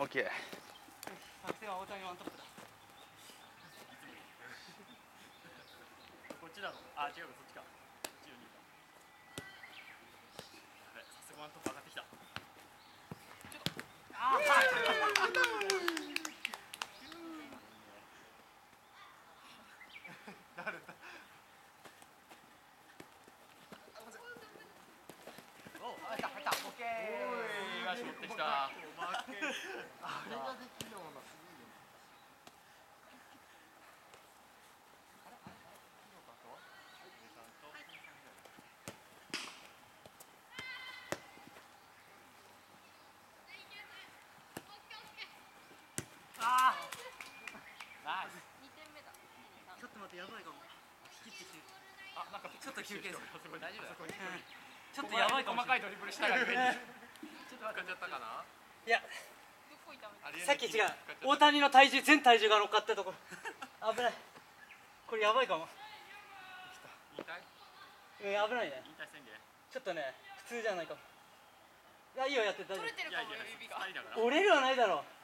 オッケー。 作戦は大谷ワントップだ。こっちだろ。あ、違うか、そっちか。こっちよりか。やべ、さすがワントップ上がってきた。ちょっと。あー、誰だ。お、入った、入った。オッケー。おい、よし、持ってきた。あれができるもの。あー、ナイス。 2点目だ。 ちょっと待って、やばいかも。切ってきてる。あ、なんかちょっと休憩する。大丈夫だ。ちょっとやばいかも。細かいドリブルしたら上に。ちょっと分かっちゃったかな。いや、 どこ痛めた？ さっき違う。大谷の体重、全体重が乗っかったところ。危ない。これやばいかも。引退？うん、危ないね。引退宣言。ちょっとね、普通じゃないかも。いや、いいよ、やって大丈夫。 取れてるかも、指が。 折れるはないだろう。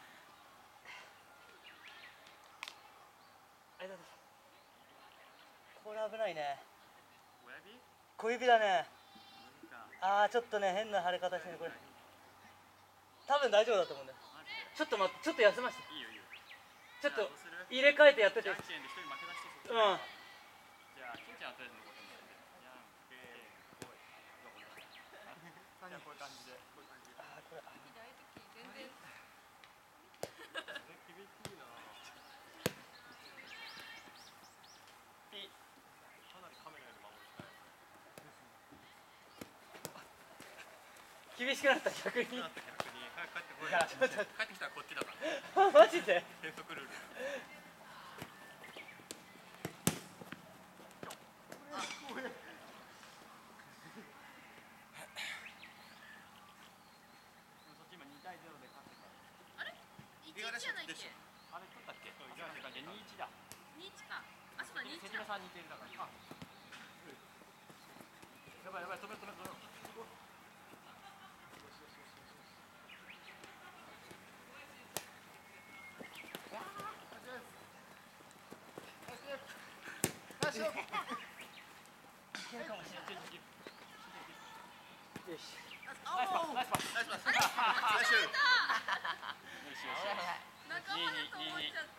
あれだ。これ危ないね。小指だね。ああ、ちょっとね、変な腫れ方してるこれ。多分大丈夫だと思うんだよ。ちょっと待って、ちょっと休ませて。いいよいいよ。ちょっと入れ替えてやってて。うん。じゃあ、金ちゃんはとりあえず残ってもらって。じゃんけん、ほい。じゃあこういう感じで。ああ、これ。 左時全然。 厳しいな。ピ。かなりカメラより守りたい。厳しくなった逆に。逆に早く帰ってこい。帰ってきたらこっちだから。マジで？変則ルール。あ、怖い。そっち今2対0で勝ってた。 あれ？1-1じゃないっけ？ あれ取ったっけ？2-1だ。 2-1か。あ、そうだ、2-1だ。 関根さん似てるだから。やばいやばい、止めろ止めろ止めろ。よし。ナイスパスナイスパスナイスパス。ナイス。 仲間だと思っちゃった。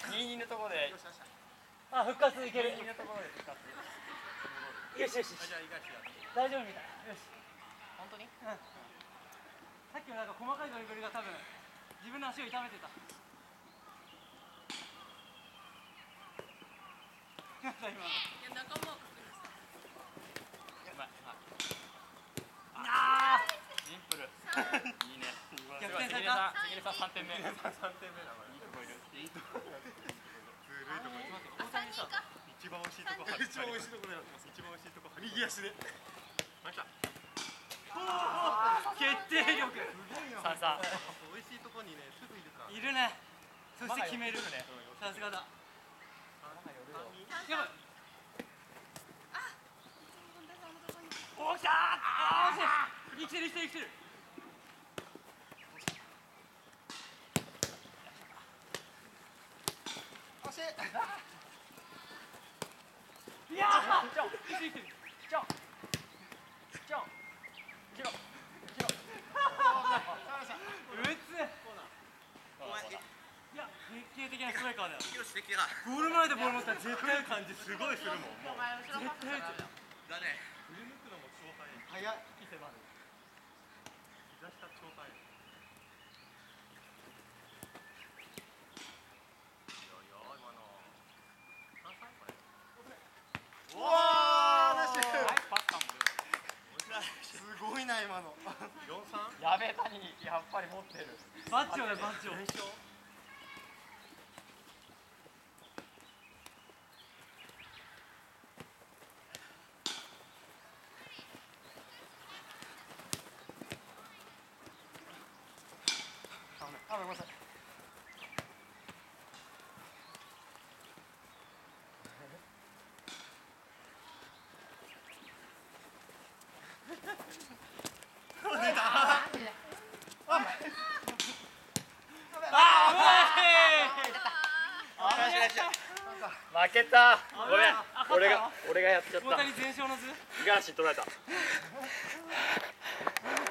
2-2のところで。あ、復活いける。2-2のところで復活。よしよし。じゃあ大丈夫みたい。よし。本当に？うん。さっきのなんか細かいドリブルが多分自分の足を痛めてた。なんだ今の。 いや、仲間を確認した。 うまい。ああ。シンプル。いいね。逆転された。関根さん3点目。3点目だ。いいとこいる。いいとこ。ずるいとこ。大谷さん。一番美味しいとこ。一番美味しいとこだよ。一番美味しいとこ。右足で。ました。決定力。3-3。美味しいとこにね、すぐいるから。いるね。そして決めるね。さすがだ。やばい。おっしゃー。生きてる生きてる生きてる。惜しい。いやー。ちょ。生きてる生きてる。ちょ。ちょ。ちょ。うつ。いや、決定的なストライカーだよ。ゴール前でボール持ったら絶対感じすごいするもん。もう絶対打つ。だね。振り抜くのも超速い。速い。息迫る。膝下超速い。今の。おお、ナイスパスかも。すごいな今の。4-3？やべえ、谷やっぱり持ってる。バッチョだよバッチョ。あ、ごめんなさい。出た。あ、 負けた。ごめん。俺がやっちゃった。 大谷全勝の図。 五十嵐に取られた。